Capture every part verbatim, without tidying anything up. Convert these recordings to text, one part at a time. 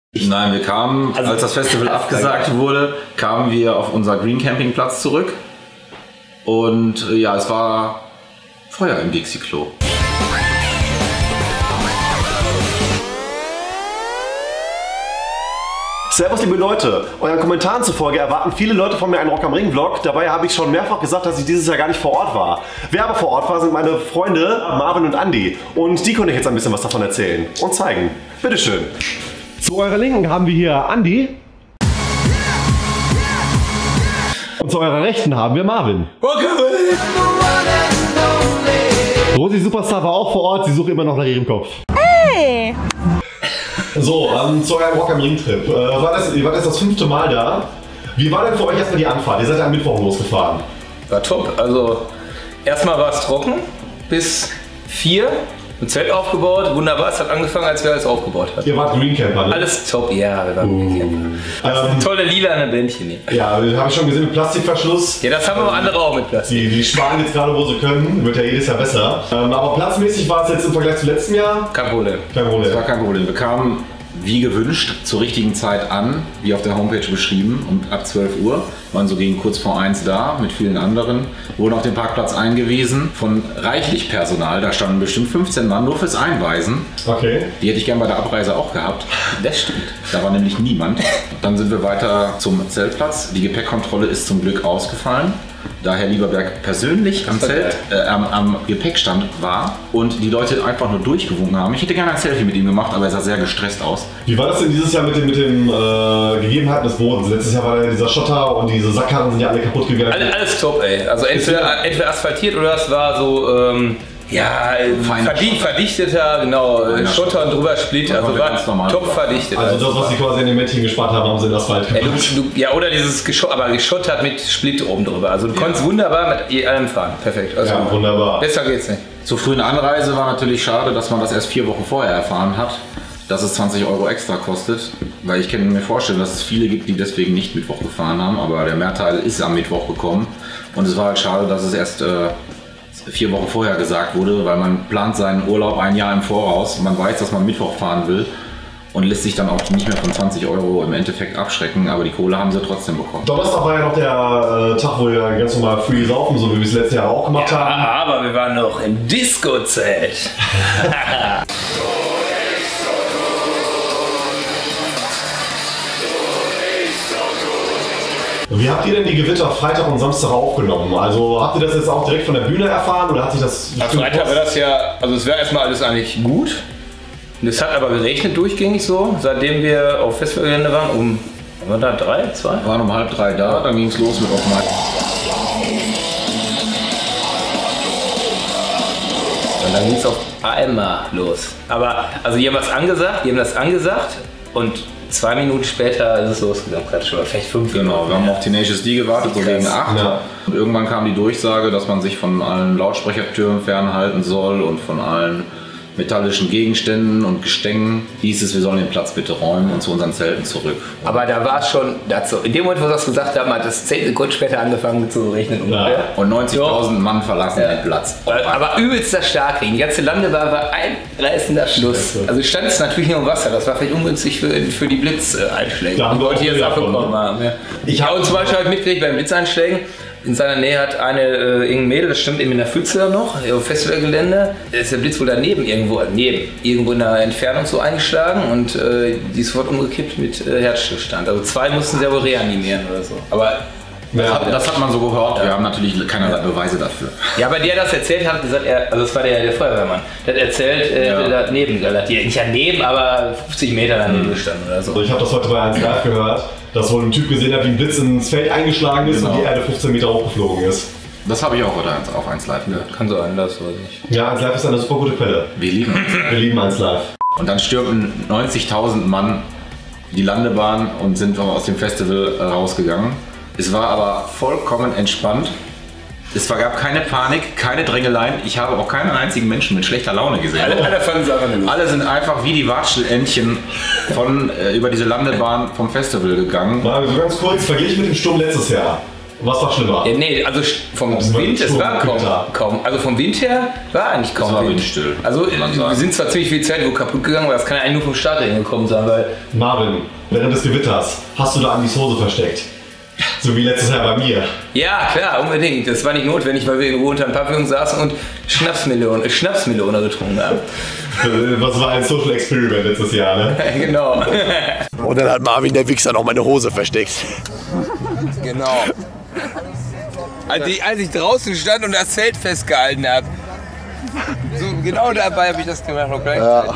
Nein, wir kamen, also, als das Festival abgesagt wurde, kamen wir auf unser Green Campingplatz zurück und ja, es war Feuer im Dixie-Klo. Servus liebe Leute, euren Kommentaren zufolge erwarten viele Leute von mir einen Rock am Ring Vlog. Dabei habe ich schon mehrfach gesagt, dass ich dieses Jahr gar nicht vor Ort war. Wer aber vor Ort war, sind meine Freunde Marvin und Andy. Und die können euch jetzt ein bisschen was davon erzählen und zeigen. Bitteschön. Zu eurer Linken haben wir hier Andy. Und zu eurer Rechten haben wir Marvin. Rosi Superstar war auch vor Ort, sie sucht immer noch nach ihrem Kopf. Hey! So, ähm, zu eurem Rock am Ring Trip. Äh, war das, ihr wart jetzt das fünfte Mal da. Wie war denn für euch erstmal die Anfahrt? Ihr seid ja am Mittwoch losgefahren. War top. Also erstmal war es trocken bis vier. Ein Zelt aufgebaut, wunderbar. Es hat angefangen, als wir alles aufgebaut hatten. Ihr wart Green Camper, ne? Alles top, ja, wir waren Green Camper. Ähm, tolle lila Bändchen hier. Ja, habe ich schon gesehen mit Plastikverschluss. Ja, das haben aber andere auch mit Plastik. Die, die sparen jetzt gerade, wo sie können. Wird ja jedes Jahr besser. Ähm, aber platzmäßig war es jetzt im Vergleich zu letztem Jahr? Kein Problem. Kein Problem. Das war kein Problem. Wir kamen wie gewünscht zur richtigen Zeit an, wie auf der Homepage beschrieben, um ab zwölf Uhr. Waren so gegen kurz vor eins da mit vielen anderen. Wurden auf den Parkplatz eingewiesen von reichlich Personal. Da standen bestimmt fünfzehn Mann nur fürs Einweisen. Okay. Die hätte ich gern bei der Abreise auch gehabt. Das stimmt. Da war nämlich niemand. Dann sind wir weiter zum Zeltplatz. Die Gepäckkontrolle ist zum Glück ausgefallen, da Herr Lieberberg persönlich am, Zelt, äh, am, am Gepäckstand war und die Leute einfach nur durchgewunken haben. Ich hätte gerne ein Selfie mit ihm gemacht, aber er sah sehr gestresst aus. Wie war das denn dieses Jahr mit den, mit den äh, Gegebenheiten des Bodens? Letztes Jahr war ja dieser Schotter und diese Sackkarren sind ja alle kaputt gegangen. Alles, alles top, ey. Also entweder, entweder asphaltiert oder es war so, ähm, ja, verdi verdichteter, genau, Schotter und drüber Split, also war top verdichtet. Also das, was sie quasi an den Männchen gespart haben, haben sie in Asphalt gemacht. Ey, du, du, ja, oder dieses Geschott, aber geschottert mit Split oben drüber. Also du ja. konntest wunderbar mit allem fahren, perfekt. Also ja, wunderbar. Besser geht's nicht. Zur frühen Anreise war natürlich schade, dass man das erst vier Wochen vorher erfahren hat, dass es zwanzig Euro extra kostet, weil ich kann mir vorstellen, dass es viele gibt, die deswegen nicht Mittwoch gefahren haben, aber der Mehrteil ist am Mittwoch gekommen und es war halt schade, dass es erst äh, vier Wochen vorher gesagt wurde, weil man plant seinen Urlaub ein Jahr im Voraus, man weiß, dass man Mittwoch fahren will und lässt sich dann auch nicht mehr von zwanzig Euro im Endeffekt abschrecken, aber die Kohle haben sie trotzdem bekommen. Donnerstag war ja noch der äh, Tag, wo wir ganz normal free saufen, so wie wir es letztes Jahr auch gemacht ja, haben. Aber wir waren noch im Disco-Zelt. Wie habt ihr denn die Gewitter Freitag und Samstag aufgenommen? Also habt ihr das jetzt auch direkt von der Bühne erfahren oder hat sich das... Am Freitag war das ja, also es wäre erstmal alles eigentlich gut. Es hat aber geregnet durchgängig so, seitdem wir auf Festivalgelände waren, um, waren wir da drei, zwei? Wir waren um halb drei da, dann ging es los mit Offenheit. Und dann ging es auf einmal los. Aber, also die haben was angesagt, die haben das angesagt und zwei Minuten später ist es losgegangen, schon vielleicht fünf Minuten. Genau, wir haben auf Tenacious D gewartet, so gegen acht. Ja. Und irgendwann kam die Durchsage, dass man sich von allen Lautsprechertüren fernhalten soll und von allen metallischen Gegenständen und Gestängen. Hieß es, wir sollen den Platz bitte räumen und zu unseren Zelten zurück. Aber da war es schon, dazu, in dem Moment, wo wir das gesagt haben, hat das zehn Sekunden später angefangen zu regnen. Ja. Und neunzigtausend Mann verlassen ja. den Platz. Aber übelster Starkregen. Die ganze Landebahn war einreißender Fluss. Also stand es natürlich nur im Wasser. Das war vielleicht ungünstig für, für die Blitzeinschläge. Da haben wir Leute, die jetzt abbekommen haben. Ja. Ich habe zum Beispiel halt mitgekriegt beim Blitzeinschlägen. In seiner Nähe hat eine äh, irgendein Mädel, das stimmt eben in der Pfütze da noch, auf Festivalgelände. Da ist der Blitz wohl daneben irgendwo, neben, irgendwo in der Entfernung so eingeschlagen und äh, die ist sofort umgekippt mit äh, Herzstillstand. Also zwei mussten sie wohl reanimieren oder so. Aber ja, das, hat, das hat man so gehört, ja. Wir haben natürlich keinerlei Beweise dafür. Ja, aber der das erzählt hat, gesagt, er, also das war der, der Feuerwehrmann, der hat erzählt, er ja. hätte daneben, nicht daneben, aber fünfzig Meter daneben mhm. gestanden oder so. Also ich habe das heute bei eins Live gehört, dass wohl ein Typ gesehen hat, wie ein Blitz ins Feld eingeschlagen ist genau. und die Erde fünfzehn Meter hochgeflogen ist. Das habe ich auch heute auf eins Live gehört. Kann so sein, das weiß ich. Ja, eins Live ist eine super gute Quelle. Wir lieben eins Live. Wir lieben eins Live. Und dann stürmten neunzigtausend Mann die Landebahn und sind aus dem Festival rausgegangen. Es war aber vollkommen entspannt. Es gab keine Panik, keine Drängeleien. Ich habe auch keinen einzigen Menschen mit schlechter Laune gesehen. Alle, alle, fanden es einfach nicht. Alle sind einfach wie die Watschelentchen von, äh, über diese Landebahn vom Festival gegangen. Mal so ganz kurz, verglichen mit dem Sturm letztes Jahr. Was war schlimmer? Ja, nee, also vom Also Wind, es war kaum, kaum. Also vom Wind her war eigentlich kaum Es war Wind. windstill, Also kann man wir sagen. sind zwar ziemlich viel Zeit wo kaputt gegangen, aber das kann ja eigentlich nur vom Startregen gekommen sein, weil Marvin, während des Gewitters, hast du da Andys Hose versteckt? So wie letztes Jahr bei mir. ja, klar, unbedingt. Das war nicht notwendig, weil wir irgendwo unter dem Pavillon saßen und Schnapsmelone, äh, Schnapsmelone getrunken haben. Was war ein Social Experiment letztes Jahr, ne? Genau. Und dann hat Marvin, der Wichser, noch meine Hose versteckt. Genau. Als ich, als ich draußen stand und das Zelt festgehalten habe. So genau dabei habe ich das gemacht. Noch gleichzeitig.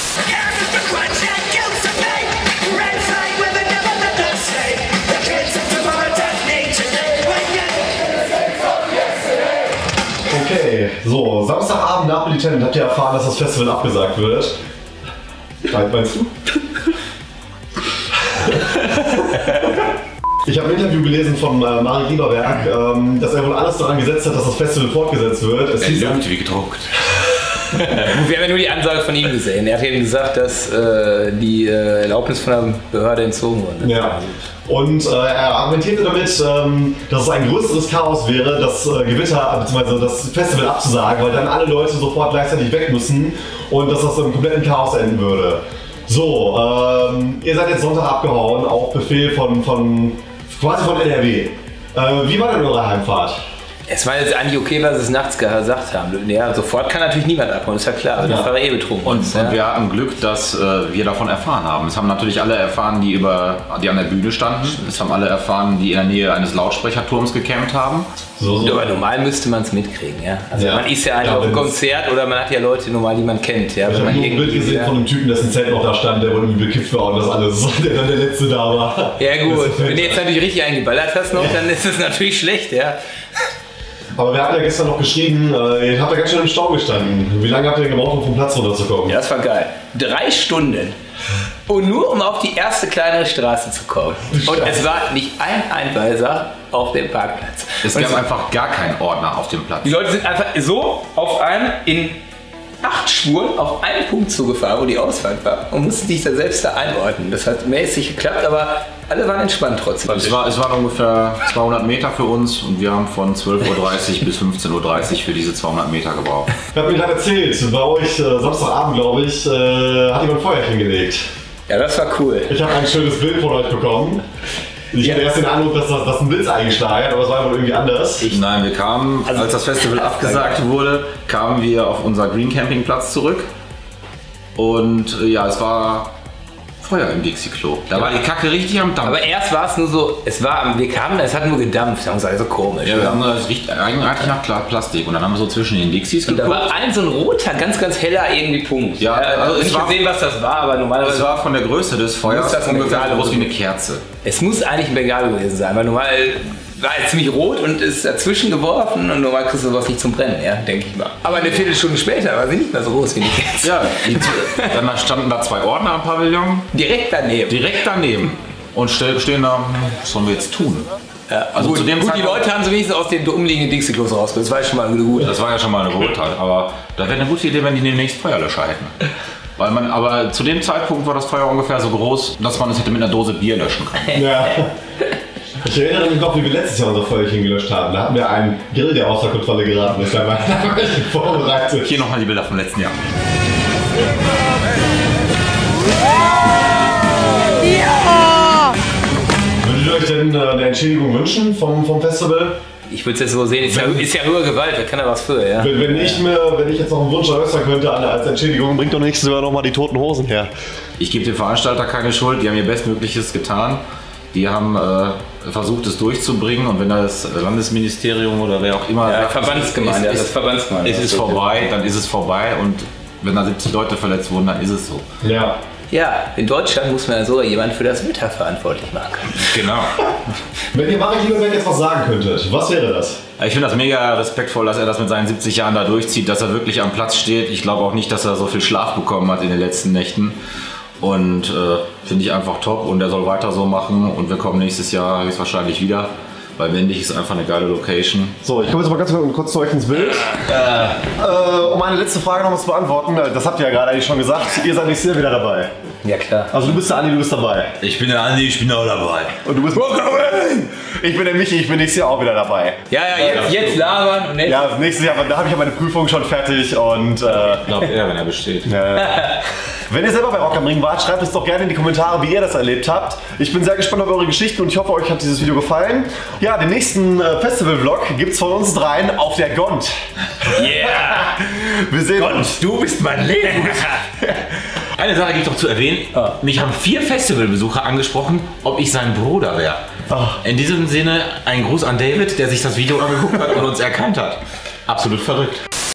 Okay, so, Samstagabend nach Militant habt ihr erfahren, dass das Festival abgesagt wird. Was meinst du? Ich habe ein Interview gelesen von äh, Mari Lieberberg, ähm, dass er wohl alles daran gesetzt hat, dass das Festival fortgesetzt wird. Es Er hieß lügt wie gedruckt. Wir haben ja nur die Ansage von ihm gesehen. Er hat eben gesagt, dass äh, die äh, Erlaubnis von der Behörde entzogen wurde. Ja. Und äh, er argumentierte damit, ähm, dass es ein größeres Chaos wäre, das äh, Gewitter bzw. das Festival abzusagen, weil dann alle Leute sofort gleichzeitig weg müssen und dass das im kompletten Chaos enden würde. So, ähm, ihr seid jetzt Sonntag abgehauen, auf Befehl von, von quasi von N R W. Äh, wie war denn eure Heimfahrt? Es war jetzt eigentlich okay, was sie es nachts gesagt haben. Ja, sofort kann natürlich niemand abhauen, ist ja klar, weil Ja. der Fahrer eh betrunken Und, ist. und Ja. wir hatten Glück, dass äh, wir davon erfahren haben. Es haben natürlich alle erfahren, die, über, die an der Bühne standen. Es haben alle erfahren, die in der Nähe eines Lautsprecherturms gecampt haben. So, so. Ja, aber normal müsste man es mitkriegen, ja. Also Ja. man ist ja eigentlich Ja, auf einem wenn's- Konzert oder man hat ja Leute normal, die man kennt. Ja, Ich wenn habe man nur ein Bild gesehen ja. von einem Typen, dessen Zelt noch da stand, der wohl irgendwie bekifft war und das alles, der dann der Letzte da war. Ja gut, Das ist wenn du jetzt natürlich richtig eingeballert hast noch, dann ist es natürlich schlecht, ja. Aber wir hatten ja gestern noch geschrieben, äh, ihr habt ja ganz schön im Stau gestanden. Wie lange habt ihr gebraucht, um vom Platz runterzukommen? Ja, das war geil. Drei Stunden. Und nur um auf die erste kleinere Straße zu kommen. Und es war nicht ein Einweiser auf dem Parkplatz. Es Und gab einfach gar keinen Ordner auf dem Platz. die Leute sind einfach so auf einen in acht Spuren auf einen Punkt zugefahren, wo die Ausfahrt war. Und mussten sich da selbst da einordnen. Das hat mäßig geklappt, aber alle waren entspannt trotzdem. Es, war, es waren ungefähr zweihundert Meter für uns und wir haben von zwölf Uhr dreißig bis fünfzehn Uhr dreißig für diese zweihundert Meter gebraucht. Ich habe mir gerade erzählt, bei euch äh, Samstagabend, glaube ich, äh, hat jemand Feuerchen gelegt. Ja, das war cool. Ich habe ein schönes Bild von euch bekommen. Ich hatte erst den Eindruck, dass das, das ein Blitz eingeschlagen hat, aber es war wohl irgendwie anders. Nein, wir kamen, als das Festival abgesagt wurde, kamen wir auf unser Green Campingplatz zurück. Und äh, ja, es war Feuer im Dixie-Klo. Da war die Kacke richtig am Dampf. Aber erst war es nur so, es war, wir kamen, es hat nur gedampft, das war also komisch. Ja, wir haben das riecht eigentlich nach Klar- Plastik und dann haben wir so zwischen den Dixies Und da geguckt. war ein so ein roter, ganz, ganz heller irgendwie Punkt. Ja, also es ich war- habe gesehen, was das war, aber normalerweise. Es war von der Größe des Feuers Muss das ein ungefähr Bengalo groß wie eine sein? Kerze. Es muss eigentlich ein Bengalo gewesen sein, weil normal war es ziemlich rot und ist dazwischen geworfen und normal kriegst du sowas nicht zum Brennen, ja, denke ich mal. Aber eine Viertelstunde später war sie nicht mehr so groß wie die Kerze. Ja, die, dann standen da zwei Ordner am Pavillon, Direkt daneben. direkt daneben. Und ste- stehen da, was sollen wir jetzt tun? Ja, Also gut, zu dem gut, die Zeitpunkt- Leute haben sie wenigstens aus den umliegenden Dixie-Klos rausgeholt. Das war schon mal gut. Das war ja schon mal eine Wohltat, aber da wäre eine gute Idee, wenn die demnächst Feuerlöscher hätten. Weil man, aber zu dem Zeitpunkt war das Feuer ungefähr so groß, dass man es hätte mit einer Dose Bier löschen können. Ja. Ich erinnere mich noch, wie wir letztes Jahr unser Feuerchen gelöscht haben. Da hatten wir einen Grill, der außer Kontrolle geraten ist. Da war ich vorbereitet. Hier nochmal die Bilder vom letzten Jahr. Würdet ihr euch denn äh, eine Entschädigung wünschen vom, vom Festival? Ich würde es jetzt so sehen, ist ja, ist ja höhere Gewalt, wer kann da was für, ja? Wenn, wenn, ich mir, wenn ich jetzt noch einen Wunsch äußern könnte Anne, als Entschädigung, bringt doch nächstes Jahr nochmal die Toten Hosen her. Ich gebe dem Veranstalter keine Schuld, die haben ihr Bestmögliches getan. Die haben äh, versucht, es durchzubringen und wenn das Landesministerium oder wer auch immer Ja, sagt, Verbandsgemeinde, es, das es, ist Verbandsgemeinde. es ist vorbei, dann ist es vorbei und wenn da siebzig Leute verletzt wurden, dann ist es so. Ja. Ja, in Deutschland muss man ja so jemand für das Wetter verantwortlich machen. Genau. Wenn ihr Marek Lieberberg jetzt was sagen könntet, was wäre das? Ich finde das mega respektvoll, dass er das mit seinen siebzig Jahren da durchzieht, dass er wirklich am Platz steht. Ich glaube auch nicht, dass er so viel Schlaf bekommen hat in den letzten Nächten. Und äh, finde ich einfach top und er soll weiter so machen und wir kommen nächstes Jahr höchstwahrscheinlich wieder, weil Wendig ist einfach eine geile Location. So, ich komme jetzt mal ganz kurz zu euch ins Bild. Äh, um eine letzte Frage noch mal zu beantworten, das habt ihr ja gerade eigentlich schon gesagt, ihr seid nächstes Jahr wieder dabei. Ja, klar. Also du bist der Andi, du bist dabei. Ich bin der Andi, ich bin auch dabei. Und du bist Ich bin der Michi, ich bin nächstes Jahr auch wieder dabei. Ja, ja, jetzt, jetzt labern und nächstes Ja, nächstes Jahr, da habe ich ja meine Prüfung schon fertig und äh, Ich glaube eher, wenn er besteht. äh, wenn ihr selber bei Rock am Ring wart, schreibt es doch gerne in die Kommentare, wie ihr das erlebt habt. Ich bin sehr gespannt auf eure Geschichten und ich hoffe, euch hat dieses Video gefallen. Ja, den nächsten äh, Festival-Vlog gibt's von uns dreien auf der Gond. Yeah! Wir sehen uns. Du bist mein Leben! Eine Sache gibt es noch zu erwähnen. Mich haben vier Festivalbesucher angesprochen, ob ich sein Bruder wäre. In diesem Sinne ein Gruß an David, der sich das Video angeguckt hat und uns erkannt hat. Absolut verrückt.